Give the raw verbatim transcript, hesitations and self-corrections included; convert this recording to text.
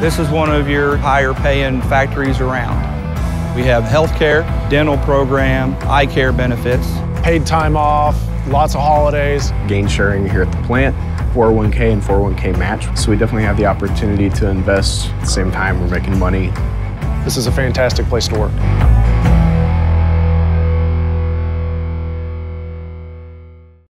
This is one of your higher paying factories around. We have healthcare, dental program, eye care benefits. Paid time off, lots of holidays. Gain sharing here at the plant, four oh one K and four oh one K match. So we definitely have the opportunity to invest at the same time we're making money. This is a fantastic place to work.